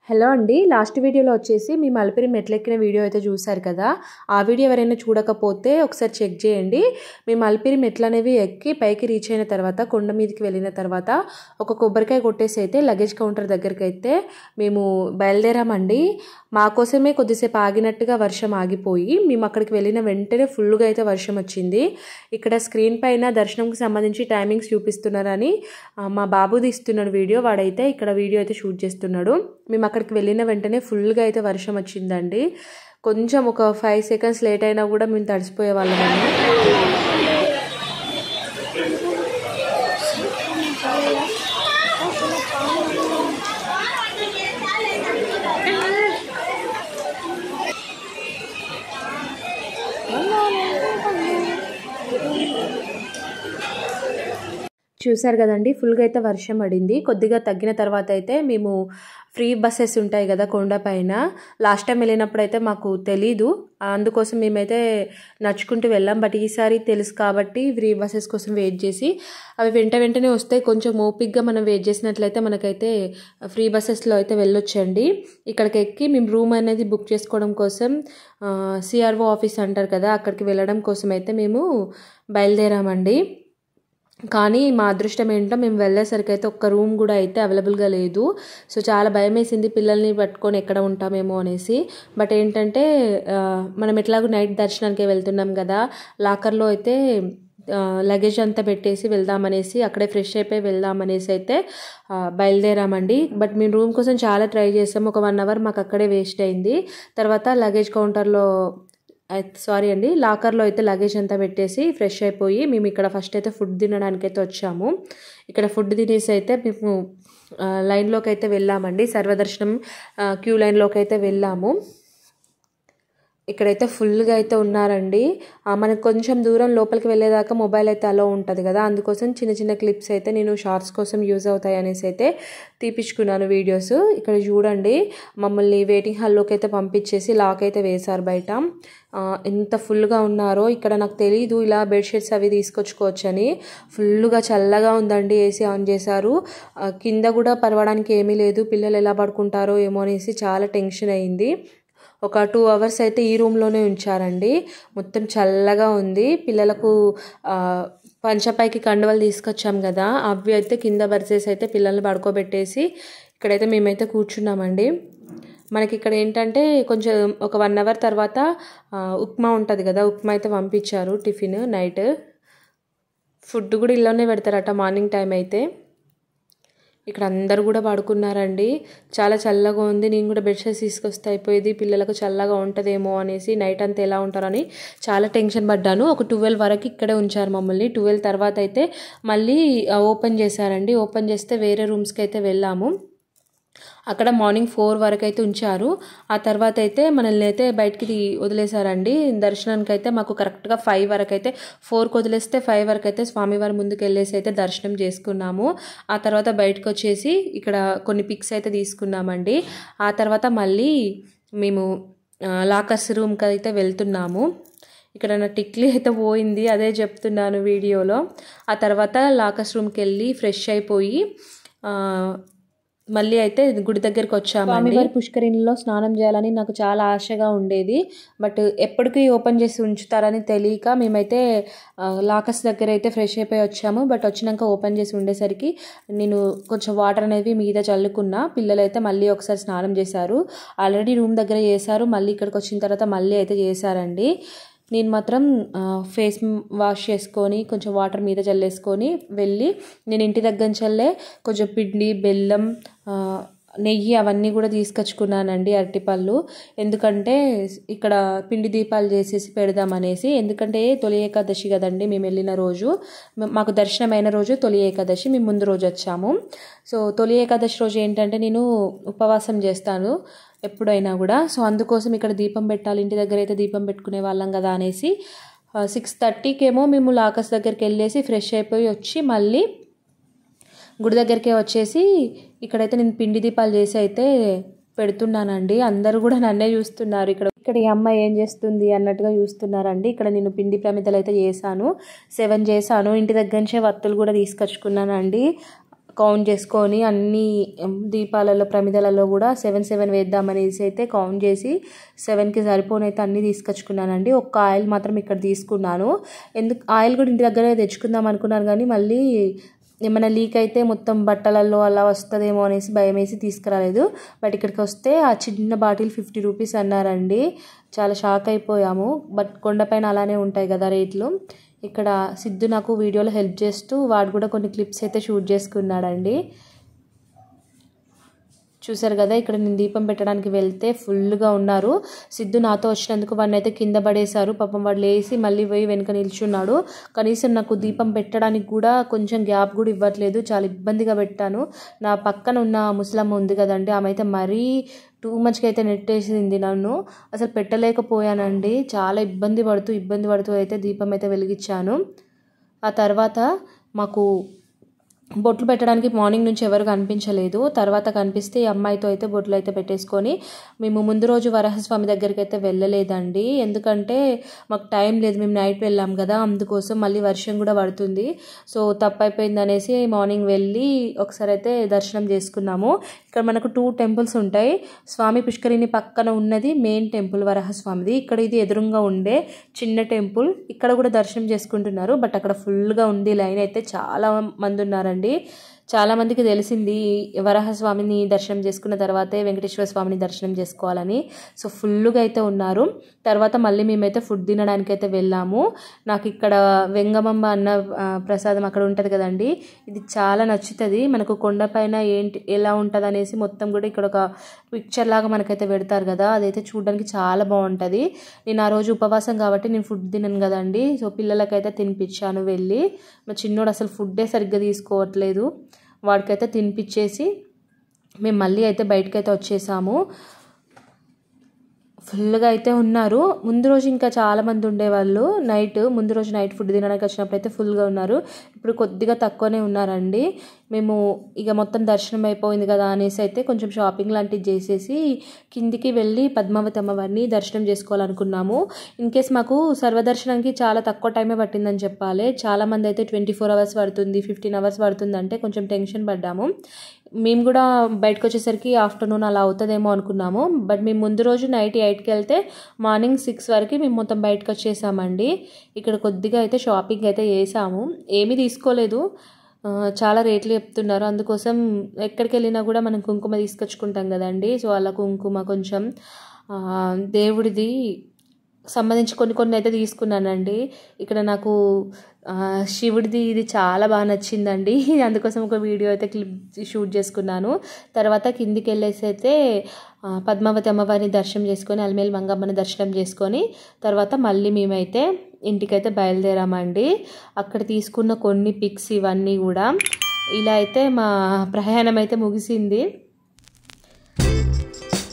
Hello అండి, last వీడియోలో వచ్చేసి మేము అలిపిరి మెట్లెక్కిన వీడియో అయితే చూసారు కదా. ఆ వీడియో ఎవరైనా చూడకపోతే ఒకసారి చెక్ చేయండి. మేము అలిపిరి మెట్లు అనేవి ఎక్కి పైకి రీచ్ అయిన తర్వాత కొండ మీదకి వెళ్ళిన తర్వాత ఒక కొబ్బరికాయ కొట్టేసి అయితే లగేజ్ కౌంటర్ దగ్గరికి అయితే మేము బయలుదేరామండి. మా కోసమే కొద్దిసేపు ఆగినట్టుగా వర్షం ఆగిపోయి మేము అక్కడికి వెళ్ళిన వెంటనే ఫుల్గా అయితే వర్షం వచ్చింది. ఇక్కడ స్క్రీన్ పైన దర్శనంకి సంబంధించి టైమింగ్స్ చూపిస్తున్నారని మా బాబు తీస్తున్నాడు వీడియో. వాడైతే ఇక్కడ వీడియో అయితే షూట్ చేస్తున్నాడు. మేము అక్కడికి వెళ్ళిన వెంటనే ఫుల్గా అయితే వర్షం వచ్చిందండి. కొంచెం ఒక 5 seconds లేట్ అయినా కూడా మేము తడిసిపోయే వాళ్ళమండి. చూసారు కదండి, ఫుల్గా అయితే వర్షం పడింది. కొద్దిగా తగ్గిన తర్వాత అయితే మేము ఫ్రీ బస్సెస్ ఉంటాయి కదా కొండపైన, లాస్ట్ టైం వెళ్ళినప్పుడు అయితే మాకు తెలీదు, అందుకోసం మేమైతే నడుచుకుంటూ వెళ్ళాం. బట్ ఈసారి తెలుసు కాబట్టి ఫ్రీ బస్సెస్ కోసం వెయిట్ చేసి అవి వెంటనే వస్తాయి. కొంచెం ఓపిక్గా మనం వెయిట్ చేసినట్లయితే మనకైతే ఫ్రీ బస్సెస్లో అయితే వెళ్ళొచ్చండి. ఇక్కడికి ఎక్కి మేము రూమ్ అనేది బుక్ చేసుకోవడం కోసం సిఆర్ఓ ఆఫీస్ అంటారు కదా, అక్కడికి వెళ్ళడం కోసం అయితే మేము బయలుదేరామండి. కానీ మా అదృష్టం ఏంటో మేము వెళ్ళేసరికి అయితే ఒక్క రూమ్ కూడా అయితే అవైలబుల్గా లేదు. సో చాలా భయం వేసింది, పిల్లల్ని పట్టుకొని ఎక్కడ ఉంటామేమో అనేసి. బట్ ఏంటంటే మనం ఎట్లాగో నైట్ దర్శనానికి వెళ్తున్నాం కదా, లాకర్లో అయితే లగేజ్ అంతా పెట్టేసి వెళ్దామనేసి, అక్కడే ఫ్రెష్ అయిపోయి వెళ్దామనేసి అయితే బయలుదేరామండి. బట్ మేము రూమ్ కోసం చాలా ట్రై చేసాము. ఒక 1 hour మాకు అక్కడే వేస్ట్ అయింది. తర్వాత లగేజ్ కౌంటర్లో లాకర్లో అయితే లగేజ్ అంతా పెట్టేసి ఫ్రెష్ అయిపోయి మేము ఇక్కడ ఫస్ట్ అయితే ఫుడ్ తినడానికి అయితే వచ్చాము. ఇక్కడ ఫుడ్ తినేసి అయితే మేము లైన్లోకి అయితే వెళ్ళామండి. సర్వదర్శనం క్యూ లైన్లోకి అయితే వెళ్ళాము. ఇక్కడైతే ఫుల్గా అయితే ఉన్నారండి. మనకు కొంచెం దూరం లోపలికి వెళ్ళేదాకా మొబైల్ అయితే అలో ఉంటుంది కదా, అందుకోసం చిన్న క్లిప్స్ అయితే నేను షార్ట్స్ కోసం యూజ్ అవుతాయి అనేసి అయితే తీపించుకున్నాను వీడియోస్. ఇక్కడ చూడండి, మమ్మల్ని వెయిటింగ్ హాల్లోకి అయితే పంపించేసి లాక్ అయితే వేశారు బయట. ఎంత ఫుల్గా ఉన్నారో ఇక్కడ. నాకు తెలీదు ఇలా బెడ్షీట్స్ అవి తీసుకొచ్చుకోవచ్చని. ఫుల్గా చల్లగా ఉందండి. ఏసీ ఆన్ చేశారు. కింద కూడా పరవడానికి ఏమీ లేదు. పిల్లలు ఎలా పడుకుంటారో ఏమో అనేసి చాలా టెన్షన్ అయింది. ఒక 2 hours అయితే ఈ రూమ్లోనే ఉంచారండి. మొత్తం చల్లగా ఉంది. పిల్లలకు పంచపైకి కండువలు తీసుకొచ్చాం కదా, అవి అయితే కింద పరిచేసి అయితే పిల్లల్ని పడుకోబెట్టేసి ఇక్కడైతే మేమైతే కూర్చున్నామండి. మనకి ఇక్కడ ఏంటంటే కొంచెం ఒక 1 hour తర్వాత ఉప్మా ఉంటుంది కదా, ఉప్మా అయితే పంపించారు. టిఫిన్ నైట్ ఫుడ్ కూడా ఇల్లోనే పెడతారట మార్నింగ్ టైం అయితే. ఇక్కడ అందరూ కూడా పడుకున్నారండి. చాలా చల్లగా ఉంది. నేను కూడా బెడ్షీట్స్ తీసుకొస్తే అయిపోయేది, పిల్లలకు చల్లగా ఉంటుందేమో అనేసి నైట్ అంతా ఎలా ఉంటారని చాలా టెన్షన్ పడ్డాను. ఒక 12 వరకు ఇక్కడే ఉంచారు మమ్మల్ని. 12 తర్వాత అయితే మళ్ళీ ఓపెన్ చేశారండి. ఓపెన్ చేస్తే వేరే రూమ్స్కి అయితే వెళ్ళాము. అక్కడ మార్నింగ్ 4 వరకు అయితే ఉంచారు. ఆ తర్వాత అయితే మనల్ని అయితే బయటికి వదిలేశారండి. దర్శనానికి అయితే మాకు కరెక్ట్గా 5 వరకు అయితే, 4కి వదిలేస్తే 5 వరకు అయితే స్వామివారి ముందుకు వెళ్ళేసి అయితే దర్శనం చేసుకున్నాము. ఆ తర్వాత బయటకు వచ్చేసి ఇక్కడ కొన్ని పిక్స్ అయితే తీసుకున్నామండి. ఆ తర్వాత మళ్ళీ మేము లాకర్స్ రూమ్కి అయితే వెళ్తున్నాము. ఇక్కడ నా టిక్లీ అయితే పోయింది, అదే చెప్తున్నాను వీడియోలో. ఆ తర్వాత లాకర్స్ రూమ్కి వెళ్ళి ఫ్రెష్ అయిపోయి మళ్ళీ అయితే గుడి దగ్గరికి వచ్చామండి. స్వామివారి పుష్కరిణిలో స్నానం చేయాలని నాకు చాలా ఆశగా ఉండేది. బట్ ఎప్పటికీ ఓపెన్ చేసి ఉంచుతారని తెలియక మేమైతే లాకర్స్ దగ్గర అయితే ఫ్రెష్ అయిపోయి వచ్చాము. బట్ వచ్చినాక ఓపెన్ చేసి ఉండేసరికి నేను కొంచెం వాటర్ అనేవి మీద చల్లుకున్నా. పిల్లలు అయితే మళ్ళీ ఒకసారి స్నానం చేశారు. ఆల్రెడీ రూమ్ దగ్గర చేశారు, మళ్ళీ ఇక్కడికి వచ్చిన తర్వాత మళ్ళీ అయితే చేశారండి. నేను మాత్రం ఫేస్ వాష్ చేసుకొని కొంచెం వాటర్ మీద చల్లేసుకొని వెళ్ళి, నేను ఇంటి దగ్గర చల్లే కొంచెం పిండి, బెల్లం, నెయ్యి అవన్నీ కూడా తీసుకొచ్చుకున్నానండి, అరటిపళ్ళు. ఎందుకంటే ఇక్కడ పిండి దీపాలు చేసేసి పెడదామనేసి. ఎందుకంటే తొలి ఏకాదశి కదండి మేము వెళ్ళిన రోజు, మాకు దర్శనమైన రోజు తొలి ఏకాదశి, మేము ముందు రోజు వచ్చాము. సో తొలి ఏకాదశి రోజు ఏంటంటే నేను ఉపవాసం చేస్తాను ఎప్పుడైనా కూడా. సో అందుకోసం ఇక్కడ దీపం పెట్టాలి, ఇంటి దగ్గర అయితే దీపం పెట్టుకునే వాళ్ళం కదా అనేసి 6:30కేమో మేము లాకర్స్ దగ్గరికి వెళ్ళేసి ఫ్రెష్ అయిపోయి వచ్చి మళ్ళీ గుడి దగ్గరికే వచ్చేసి ఇక్కడైతే నేను పిండి దీపాలు చేసి అయితే పెడుతున్నానండి. అందరూ కూడా నన్నే చూస్తున్నారు. ఇక్కడ ఈ అమ్మాయి ఏం చేస్తుంది అన్నట్టుగా చూస్తున్నారండి. ఇక్కడ నేను పిండి ప్రమిదలు అయితే చేశాను, 7 చేశాను. ఇంటి దగ్గర నుంచే వత్తులు కూడా తీసుకొచ్చుకున్నానండి. కౌంట్ చేసుకొని అన్ని దీపాలలో ప్రమిదలలో కూడా 7 వేద్దామనేసి అయితే కౌంట్ చేసి 7కి సరిపోనైతే అన్నీ తీసుకొచ్చుకున్నానండి. ఒక్క ఆయిల్ మాత్రం ఇక్కడ తీసుకున్నాను. ఆయిల్ కూడా ఇంటి దగ్గరే తెచ్చుకుందాం అనుకున్నాను కానీ మళ్ళీ ఏమైనా లీక్ అయితే మొత్తం బట్టలలో అలా వస్తుందేమో అనేసి భయం వేసి తీసుకురాలేదు. బట్ ఇక్కడికి వస్తే ఆ చిన్న బాటిల్ 50 రూపీస్ అన్నారండి. చాలా షాక్ అయిపోయాము. బట్ కొండపైన అలానే ఉంటాయి కదా రేట్లు. ఇక్కడ సిద్ధు నాకు వీడియోలో హెల్ప్ చేస్తూ వాడు కూడా కొన్ని క్లిప్స్ అయితే షూట్ చేసుకున్నాడండి. చూసారు కదా, ఇక్కడ నేను దీపం పెట్టడానికి వెళ్తే ఫుల్గా ఉన్నారు. సిద్ధు నాతో వచ్చినందుకు వాడిని అయితే కింద పడేశారు. పాపం వాడు లేసి మళ్ళీ పోయి వెనక నిల్చున్నాడు. కనీసం నాకు దీపం పెట్టడానికి కూడా కొంచెం గ్యాప్ కూడా ఇవ్వట్లేదు. చాలా ఇబ్బందిగా పెట్టాను. నా పక్కన ఉన్న ముసలమ్మ ఉంది కదండి, ఆమె అయితే మరీ టూ మచ్గా అయితే నెట్టేసింది నన్ను. అసలు పెట్టలేకపోయానండి. చాలా ఇబ్బంది పడుతూ అయితే దీపం అయితే వెలిగించాను. ఆ తర్వాత మాకు బొట్లు పెట్టడానికి మార్నింగ్ నుంచి ఎవరు కనిపించలేదు. తర్వాత కనిపిస్తే ఈ అమ్మాయితో అయితే బొట్లు అయితే పెట్టేసుకొని మేము ముందు రోజు వరహస్వామి దగ్గరికి అయితే వెళ్ళలేదండి. ఎందుకంటే మాకు టైం లేదు, మేము నైట్ వెళ్ళాం కదా, అందుకోసం మళ్ళీ వర్షం కూడా పడుతుంది. సో తప్పైపోయింది అనేసి మార్నింగ్ వెళ్ళి ఒకసారి అయితే దర్శనం చేసుకున్నాము. ఇక్కడ మనకు 2 టెంపుల్స్ ఉంటాయి. స్వామి పుష్కరిణి పక్కన ఉన్నది మెయిన్ టెంపుల్ వరహస్వామిది. ఇక్కడ ఇది ఎదురుగా ఉండే చిన్న టెంపుల్. ఇక్కడ కూడా దర్శనం చేసుకుంటున్నారు. బట్ అక్కడ ఫుల్గా ఉంది, లైన్ అయితే చాలా మంది ఉన్నారండి. చాలా మందికి తెలిసింది వరాహస్వామిని దర్శనం చేసుకున్న తర్వాతే వెంకటేశ్వర స్వామిని దర్శనం చేసుకోవాలని. సో ఫుల్గా అయితే ఉన్నారు. తర్వాత మళ్ళీ మేమైతే ఫుడ్ తినడానికి అయితే వెళ్ళాము. నాకు ఇక్కడ వెంగమమ్మ అన్న ప్రసాదం అక్కడ ఉంటుంది కదండి, ఇది చాలా నచ్చుతుంది. మనకు కొండపైన ఎలా ఉంటుంది అనేసి మొత్తం కూడా ఇక్కడ ఒక పిక్చర్ లాగా మనకైతే పెడతారు కదా, అదైతే చూడడానికి చాలా బాగుంటుంది. నేను ఆ రోజు ఉపవాసం కాబట్టి నేను ఫుడ్ తినను కదండి. సో పిల్లలకైతే తినిపించాను వెళ్ళి. మా చిన్నోడు అసలు ఫుడ్డే సరిగ్గా తీసుకోవట్లేదు. వాడికైతే తినిపించేసి మేము మళ్ళీ అయితే బయటకైతే వచ్చేసాము. ఫుల్గా అయితే ఉన్నారు. ముందు రోజు ఇంకా చాలామంది ఉండేవాళ్ళు. ముందు రోజు నైట్ ఫుడ్ తినడానికి వచ్చినప్పుడు అయితే ఫుల్గా ఉన్నారు. ఇప్పుడు కొద్దిగా తక్కువనే ఉన్నారండి. మేము ఇక మొత్తం దర్శనం అయిపోయింది కదా అనేసి అయితే కొంచెం షాపింగ్ లాంటివి చేసేసి కిందికి వెళ్ళి పద్మావతి అమ్మవారిని దర్శనం చేసుకోవాలనుకున్నాము. ఇన్కేస్ మాకు సర్వదర్శనానికి చాలా తక్కువ టైమే పట్టిందని చెప్పాలి. చాలామంది అయితే 24 అవర్స్ పడుతుంది, 15 అవర్స్ పడుతుంది అంటే కొంచెం టెన్షన్ పడ్డాము. మేము కూడా బయటకు వచ్చేసరికి ఆఫ్టర్నూన్ అలా అవుతుందేమో అనుకున్నాము. బట్ మేము ముందు రోజు నైట్ 8కి వెళ్తే మార్నింగ్ 6 వరకు మేము మొత్తం బయటకు వచ్చేసామండి. ఇక్కడ కొద్దిగా అయితే షాపింగ్ అయితే చేసాము. ఏమీ తీసుకోలేదు, చాలా రేట్లు చెప్తున్నారు. అందుకోసం ఎక్కడికి వెళ్ళినా కూడా మనం కుంకుమ తీసుకొచ్చుకుంటాం కదండి. సో అలా కుంకుమ కొంచెం దేవుడిది సంబంధించి కొన్ని అయితే తీసుకున్నానండి. ఇక్కడ నాకు శివుడిది ఇది చాలా బాగా నచ్చిందండి. అందుకోసం ఒక వీడియో అయితే షూట్ చేసుకున్నాను. తర్వాత కిందికి వెళ్ళేసి అయితే పద్మావతి అమ్మవారిని దర్శనం చేసుకొని అలిమేలు మంగమ్మని దర్శనం చేసుకొని తర్వాత మళ్ళీ మేమైతే ఇంటికైతే బయలుదేరామండి. అక్కడ తీసుకున్న కొన్ని పిక్స్ ఇవన్నీ కూడా ఇలా అయితే మా ప్రయాణం అయితే ముగిసింది.